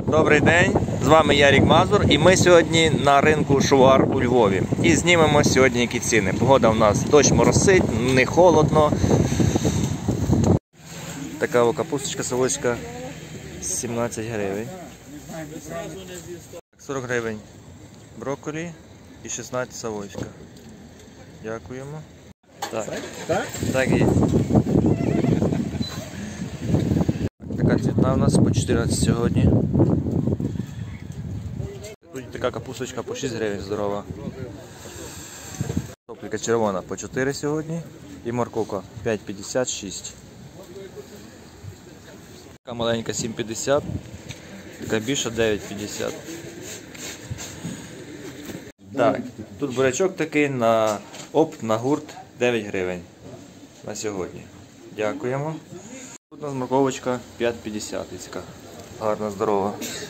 Добрий день, з вами Ярік Мазур і ми сьогодні на ринку Шувар у Львові. І знімемо сьогодні які ціни. Погода у нас дощ моросить, не холодно. Така капусточка савойська 17 гривень. 40 гривень брокколі і 16 савойська. Дякуємо. Так є. Така цвітна у нас по 14 сьогодні. Тут така капусточка по 6 гривень здорова. Картопелька червона по 4 сьогодні. І морковка 5,56. Така маленька 7,50. Така більша 9,50. Так, тут бурячок такий на опт, на гурт 9 гривень на сьогодні. Дякуємо. Тут у нас морковочка 5,50. Така гарна, здорова.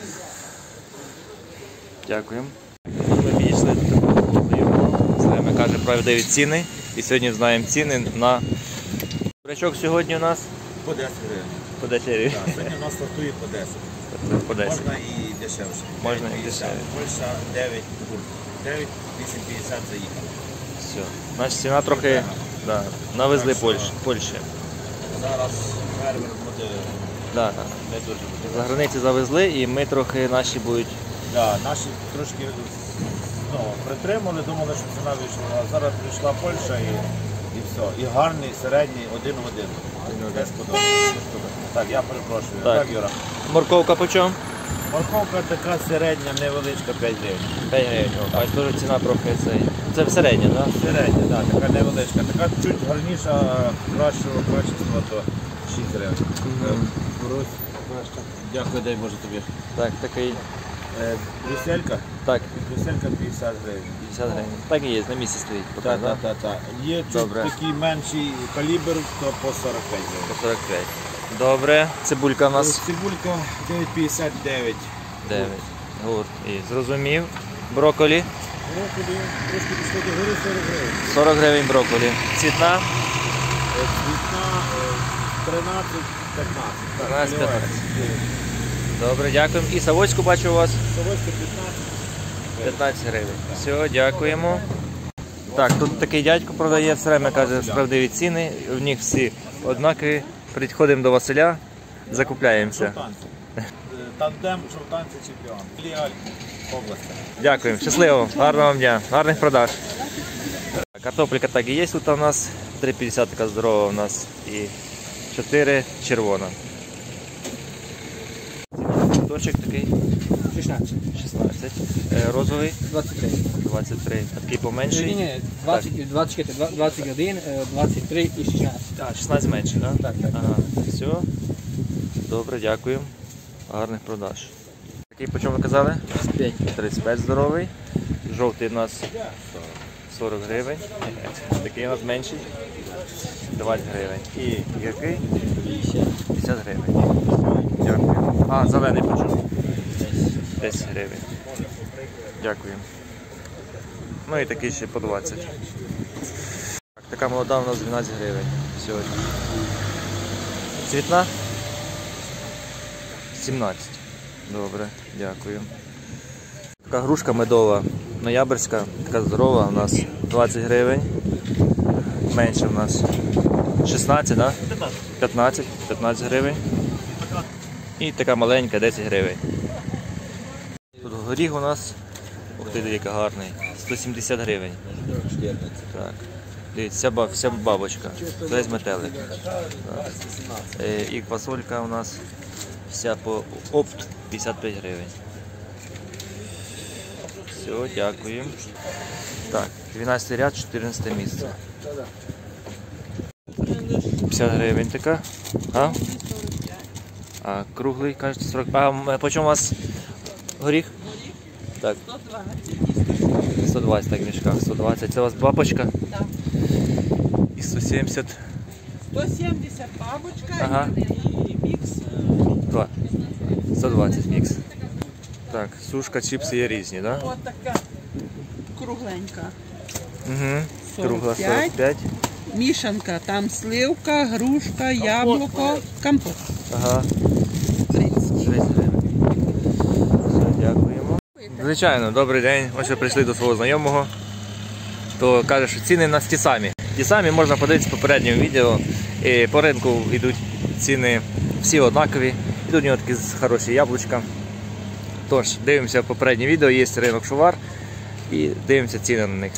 Дякуємо. Ми підійшли до такого хлопця. Ми кажемо правдиві ціни. І сьогодні знаємо ціни на бурячок сьогодні у нас по 10 гривень. По 10 гривень. Так, сьогодні у нас стартує по 10. По 10. Можна і дешевше. Можна і дешевше. Польща 9, 9, 8,50 заїхали. Все. Значить ціна трохи навезли Польщі. Зараз фермер буде не дуже буде. За границі завезли і ми трохи наші будуть. Так, наші трошки притримали, думали, що ціна вийшла. А зараз прийшла Польща і все. І гарний, середній, один в один. Десь подобається. Так, я перепрошую. Так, Юра. Морковка по чому? Морковка така середня, невеличка, 5 гривень. 5 гривень. Бачиш, теж ціна трохи цей. Це середня, так? Середня, так, така невеличка. Така чуть гарніша, кращого качества, то 6 гривень. Дякую, дай Боже тобі. Так, такий. Брюсселька? Так. Брюсселька 50 гривень. 50 гривень. Так і є, на місці стоїть. Так. Є чуть такий менший калібр, то по 45 гривень. По 45. Добре. Цибулька у нас? Цибулька 9,59. 9. Гурт. І зрозумів. Брокколі? Брокколі трошки пішло до гори, 40 гривень. 40 гривень брокколі. Цвітна? Цвітна 13-15. 13-15. Добре, дякуємо. І савойську бачу у вас? Савойська 15 гривень. Все, дякуємо. Так, тут такий дядько продає, все время каже справедливі ціни. У них всі однакові. Приходимо до Василя, закупляємося. Тандем, шовтанці, чемпіон. Лігаль, область. Дякуємо, щасливо, гарного вам дня, гарних продаж. Картопелька так і є тут у нас, 3,50 така здорова у нас і 4 червона. Точок такий 16. 16. Розовий 23. 23. А такий поменший? Ні, 21, 23 і 16. А, 16 менше, так? Так. Ага, все. Добре, дякую. Гарних продаж. Такий по чому ви казали? 35. 35 здоровий. Жовтий у нас 40 гривень. Такий у нас менший. 20 гривень. І який? 50 гривень. Дякую. А, зелений по чому? 10 гривень. Дякую. Ну і такий ще по 20. Так, така молода у нас 12 гривень сьогодні. Цвітна? 17. Добре, дякую. Така грушка медова, ноябрьська, така здорова у нас 20 гривень. Менше у нас 16, так? 15 гривень. І така маленька 10 гривень. Тут горіх у нас, ух ти, який гарний, 170 гривень. Так. Дивіться, вся бабочка, весь метелик. І фасолька у нас вся по опт 55 гривень. Все, дякую. Так, 12 ряд, 14 місце. 50 гривень така. А круглий, кажете, 40. А по чому у вас горіх? Так. 120 так в мішках, 120. Це у вас бабочка? Так. І 170. 170 бабочка, Ага. і мікс. 120 мікс. Так, сушка, чіпси є різні, так? Ось така кругленька. Угу. Кругла 45. 45. Мішанка, там сливка, грушка, яблуко, компот. Ага. 30. 30 гривень. звичайно, добрий день. Ось ви прийшли до свого знайомого. То каже, що ціни у нас ті самі. Ті самі можна подивитися в попередньому відео. І по ринку йдуть ціни всі однакові. Йдуть у нього такі хороші яблучка. Тож, дивимося попереднє відео, є ринок Шувар. І дивимося ціни на них.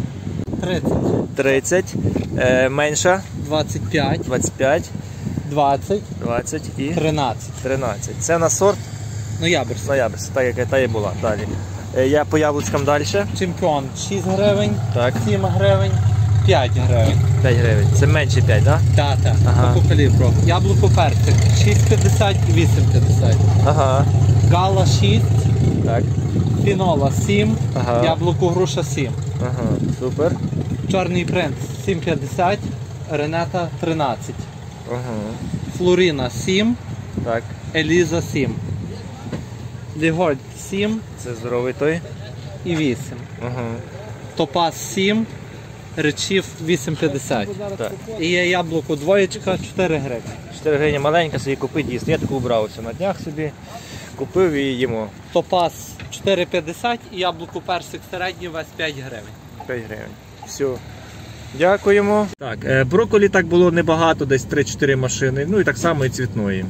30, 30, менша, 25, 25, 20, 20 і 13. 13. Це на сорт Ноябрьський. ноябрьська, так як та і була. Далі. Я по яблучкам далі. Чемпіон 6 гривень, Так. 7 гривень, 5 гривень. 5 гривень. Це менше 5, так? Да? Та, Ага. по калібру. Яблуко персик 6,50 і 8,50. Ага. Гала 6, Так. пінола 7, Ага. яблуко груша 7. Ага. Супер. Чорний принц 7,50, Ренета 13. Ага. Флоріна 7, Так. Еліза 7. Лігольд 7 Це здоровий той. і 8. Ага. Топаз 7, Речів 8,50. Так. І є яблуко двоєчка 4 гривні. 4 гривні маленька, собі купити їсти. Я таку убрався на днях собі. Купив і їмо. Топаз 4,50 і яблуко персик середній весь 5 гривень. 5 гривень. Все. Дякуємо. Так, брокколі так було небагато, десь 3-4 машини. Ну і так само і цвітної.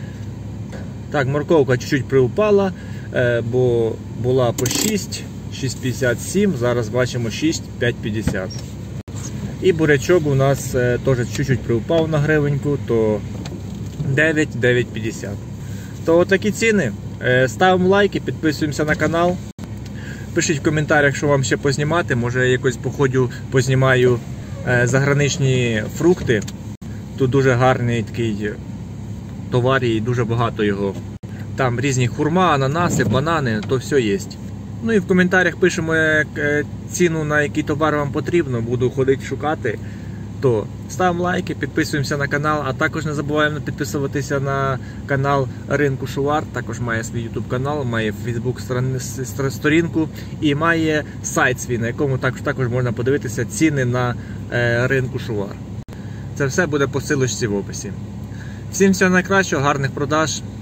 Так, морковка чуть-чуть приупала, бо була по 6, 6,57, зараз бачимо 6, 5,50. І бурячок у нас теж чуть-чуть приупав на гривеньку, то 9, 9,50. То отакі ціни. Ставимо лайки, підписуємося на канал. Пишіть в коментарях, що вам ще познімати. Може я якось по ходу познімаю заграничні фрукти. Тут дуже гарний такий товар і дуже багато його. Там різні хурма, ананаси, банани, то все є. Ну і в коментарях пишемо ціну, на який товар вам потрібно. Буду ходити шукати. То ставимо лайки, підписуємося на канал, а також не забуваємо підписуватися на канал Ринку Шувар. Також має свій YouTube канал, має Facebook сторінку і має сайт свій, на якому також можна подивитися ціни на Ринку Шувар. Це все буде по ссылочці в описі. Всім всього найкращого, гарних продаж.